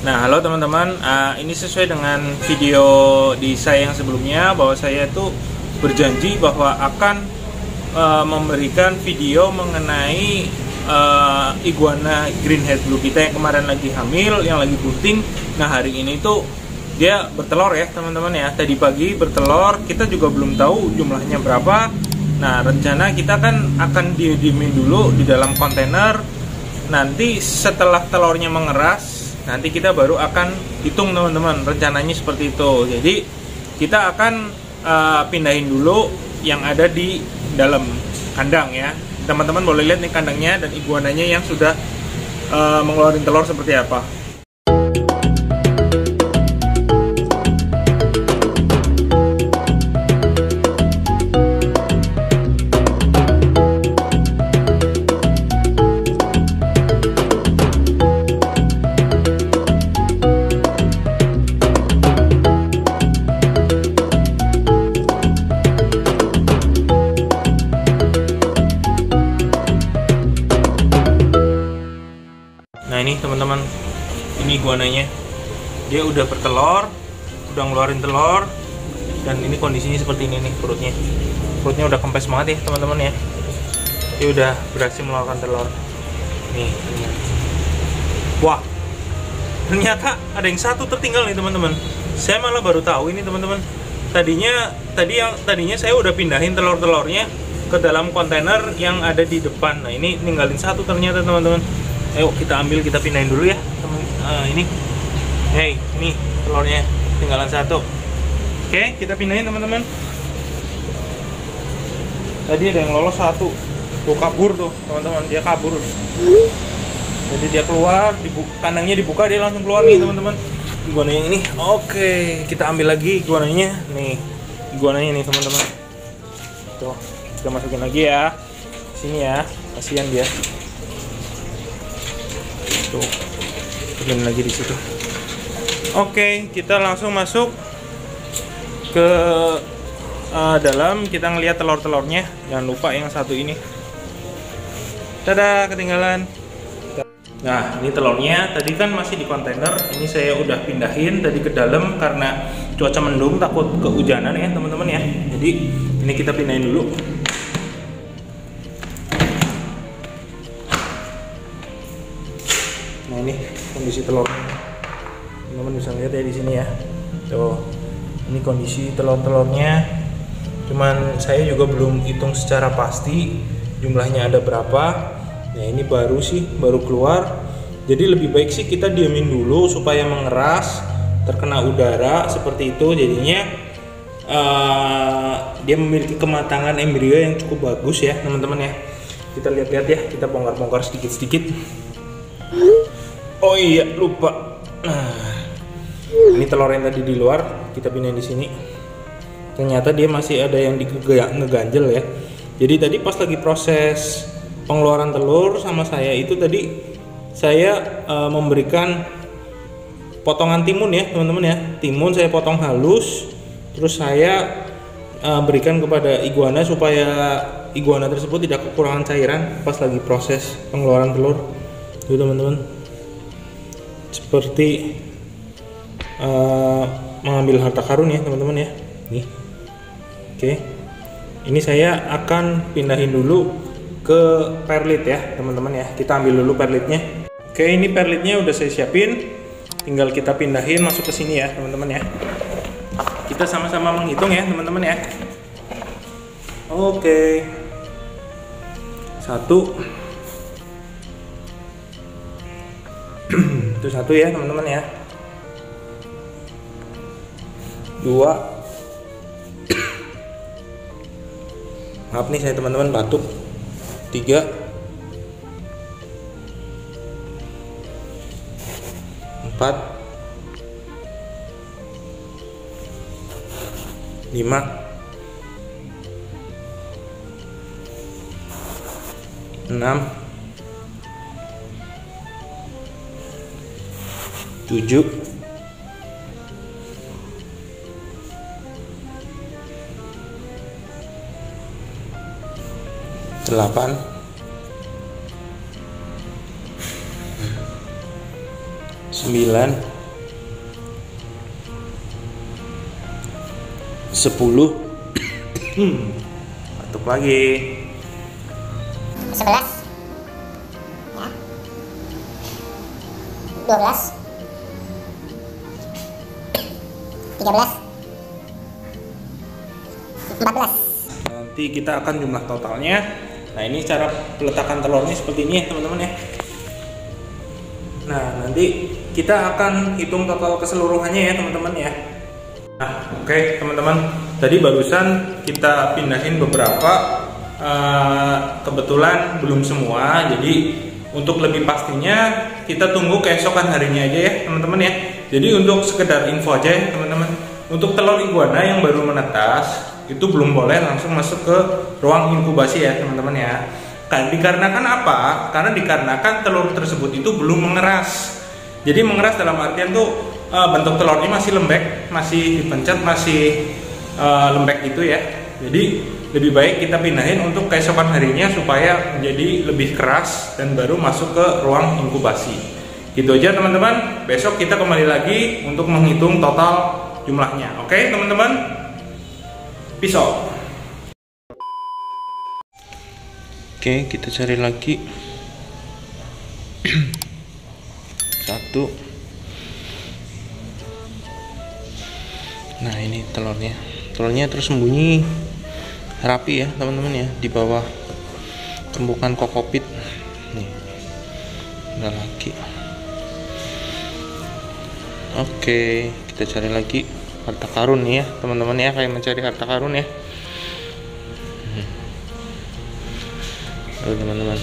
Nah, halo teman-teman, ini sesuai dengan video di saya yang sebelumnya bahwa saya itu berjanji bahwa akan memberikan video mengenai iguana greenhead blue kita yang kemarin lagi hamil, yang lagi bunting. Nah, hari ini tuh dia bertelur ya teman-teman ya. Tadi pagi bertelur, kita juga belum tahu jumlahnya berapa. Nah, rencana kita kan akan didiemin dulu di dalam kontainer. Nanti setelah telurnya mengeras, nanti kita baru akan hitung teman-teman, rencananya seperti itu. Jadi kita akan pindahin dulu yang ada di dalam kandang ya. Teman-teman boleh lihat nih kandangnya dan iguananya yang sudah mengeluarkan telur seperti apa. Nah ini teman-teman, ini iguananya, dia udah bertelur, udah ngeluarin telur, dan ini kondisinya seperti ini nih perutnya udah kempes banget ya teman-teman ya. Dia udah berhasil mengeluarkan telur. Nih, wah, ternyata ada yang satu tertinggal nih teman-teman. Saya malah baru tahu ini teman-teman. Tadinya saya udah pindahin telur-telurnya ke dalam kontainer yang ada di depan. Nah ini ninggalin satu ternyata teman-teman. Ayo kita ambil, kita pindahin dulu ya teman. Ini telurnya tinggalan satu. Oke, kita pindahin teman-teman. Tadi ada yang lolos satu, tuh kabur tuh teman-teman, dia kabur. Jadi dia keluar, kandangnya dibuka, dia langsung keluar nih teman-teman. Iguananya ini, oke, kita ambil lagi iguananya nih, iguananya nih teman-teman. Tuh, kita masukin lagi ya, sini ya, kasihan dia. Tuh, bikin lagi di situ. Oke, kita langsung masuk ke dalam. Kita ngelihat telur-telurnya. Jangan lupa yang satu ini. Tada, ketinggalan. Nah, ini telurnya. Tadi kan masih di kontainer. Ini saya udah pindahin tadi ke dalam karena cuaca mendung, takut kehujanan ya teman-teman ya. Jadi ini kita pindahin dulu. Nah ini kondisi telur, teman-teman bisa lihat ya di sini ya. Tuh, ini kondisi telur-telurnya. Cuman saya juga belum hitung secara pasti jumlahnya ada berapa. Nah ini baru keluar. Jadi lebih baik sih kita diamin dulu supaya mengeras, terkena udara seperti itu. Jadinya dia memiliki kematangan embrio yang cukup bagus ya teman-teman ya. Kita lihat-lihat ya, kita bongkar-bongkar sedikit-sedikit. Oh iya, lupa. Nah, ini telur yang tadi di luar, kita pindahin di sini. Ternyata dia masih ada yang ngeganjel ya. Jadi tadi pas lagi proses pengeluaran telur sama saya itu tadi saya memberikan potongan timun ya teman-teman ya. Timun saya potong halus, terus saya berikan kepada iguana supaya iguana tersebut tidak kekurangan cairan pas lagi proses pengeluaran telur. Tuh teman-teman, seperti mengambil harta karun ya teman-teman ya. Nih, oke, ini saya akan pindahin dulu ke perlit ya teman-teman ya. Kita ambil dulu perlitnya. Oke, ini perlitnya udah saya siapin, tinggal kita pindahin masuk ke sini ya teman-teman ya. Kita sama-sama menghitung ya teman-teman ya. Oke, 1 itu 1 ya teman-teman ya. 2, maaf nih saya teman-teman batuk. 3, 4, 5, 6, 7, 8, 9, Batuk lagi. 11 ya. 12 13 14. Nanti kita akan jumlah totalnya. Nah, ini cara peletakan telurnya seperti ini ya teman-teman ya. Nah, nanti kita akan hitung total keseluruhannya ya teman-teman ya. Nah, oke teman-teman, tadi barusan kita pindahin beberapa, kebetulan belum semua. Jadi untuk lebih pastinya kita tunggu keesokan harinya aja ya teman-teman ya. Jadi untuk sekedar info aja ya teman-teman, untuk telur iguana yang baru menetas itu belum boleh langsung masuk ke ruang inkubasi ya teman-teman ya. Dikarenakan apa? Karena dikarenakan telur tersebut itu belum mengeras. Jadi mengeras dalam artian tuh bentuk telurnya masih lembek, masih dipencet, masih lembek gitu ya. Jadi lebih baik kita pindahin untuk keesokan harinya supaya menjadi lebih keras dan baru masuk ke ruang inkubasi. Gitu aja teman-teman. Besok kita kembali lagi untuk menghitung total jumlahnya. Oke teman-teman, pisau. Oke, kita cari lagi. 1. Nah, ini telurnya. Telurnya terus sembunyi rapi ya teman-teman ya, di bawah tumpukan kokopit. Nih, ada lagi. Oke, kita cari lagi harta karun nih ya teman-teman ya, kayak mencari harta karun ya. Halo teman-teman.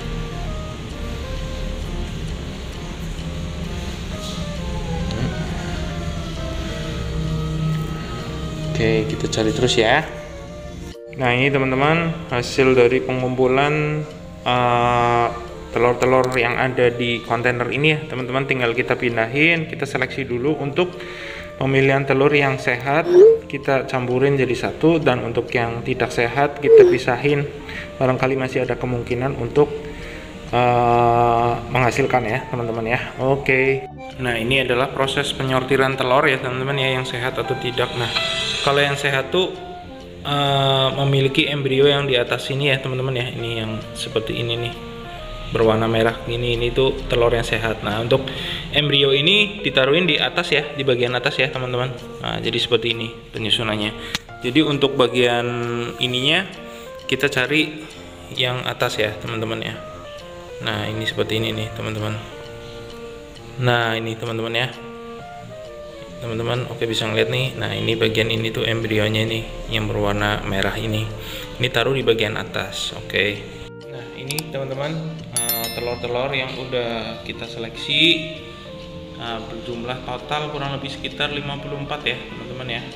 Oke, kita cari terus ya. Nah, ini teman-teman hasil dari pengumpulan telur-telur yang ada di kontainer ini ya teman-teman. Tinggal kita pindahin, kita seleksi dulu untuk pemilihan telur yang sehat, kita campurin jadi satu, dan untuk yang tidak sehat kita pisahin. Barangkali masih ada kemungkinan untuk menghasilkan ya teman-teman ya. Oke. Nah, ini adalah proses penyortiran telur ya teman-teman ya, yang sehat atau tidak. Nah, kalau yang sehat tuh memiliki embrio yang di atas sini ya teman-teman ya. Ini yang seperti ini nih, berwarna merah ini tuh telur yang sehat. Nah, untuk embrio ini ditaruhin di atas ya, di bagian atas ya teman-teman. Nah, jadi seperti ini penyusunannya. Jadi untuk bagian ininya kita cari yang atas ya teman-teman ya. Nah, ini seperti ini nih teman-teman. Nah, ini teman-teman ya. Teman-teman oke bisa ngeliat nih. Nah, ini bagian ini tuh embrionya ini yang berwarna merah ini. Ini taruh di bagian atas. Oke. Nah, ini teman-teman telur-telur yang udah kita seleksi, berjumlah total kurang lebih sekitar 54 ya teman-teman ya.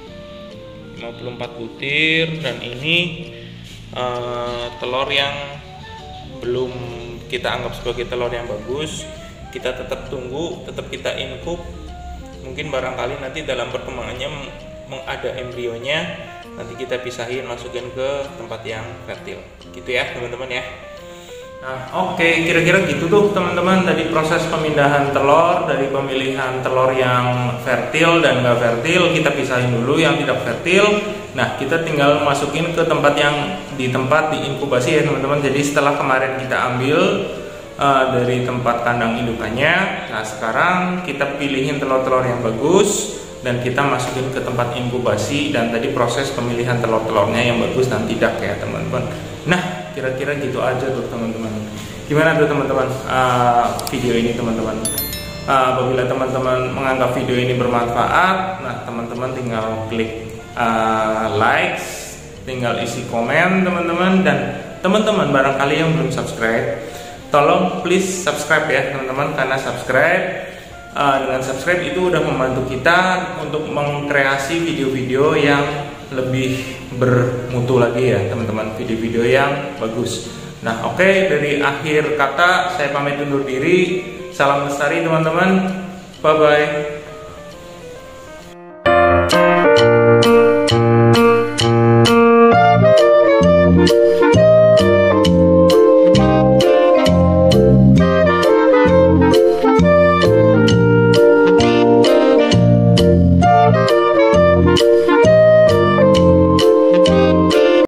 54 butir, dan ini telur yang belum kita anggap sebagai telur yang bagus. Kita tetap tunggu, tetap kita inkub. Mungkin barangkali nanti dalam perkembangannya ada embrionya, nanti kita pisahin, masukin ke tempat yang fertil gitu ya teman-teman ya. Nah, oke, kira-kira gitu tuh teman-teman, tadi proses pemindahan telur, dari pemilihan telur yang fertil dan nggak fertil kita pisahin dulu yang tidak fertil. Nah, kita tinggal masukin ke tempat yang di inkubasi ya teman-teman. Jadi setelah kemarin kita ambil dari tempat kandang indukannya, nah sekarang kita pilihin telur-telur yang bagus dan kita masukin ke tempat inkubasi, dan tadi proses pemilihan telur-telurnya yang bagus dan tidak ya teman-teman. Nah, kira-kira gitu aja tuh teman-teman. Gimana tuh teman-teman video ini teman-teman? Apabila teman-teman menganggap video ini bermanfaat, nah teman-teman tinggal klik like, tinggal isi komen teman-teman, dan teman-teman barangkali yang belum subscribe, tolong please subscribe ya teman-teman, karena dengan subscribe itu udah membantu kita untuk mengkreasi video-video yang lebih bermutu lagi ya teman-teman, video-video yang bagus. Nah, oke, dari akhir kata saya pamit undur diri. Salam lestari teman-teman, bye bye.